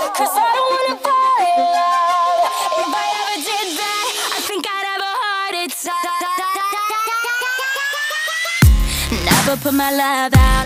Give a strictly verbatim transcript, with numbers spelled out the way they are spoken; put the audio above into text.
'cause I don't wanna fall in love. If I ever did that, I think I'd have a heart attack. Never put my love out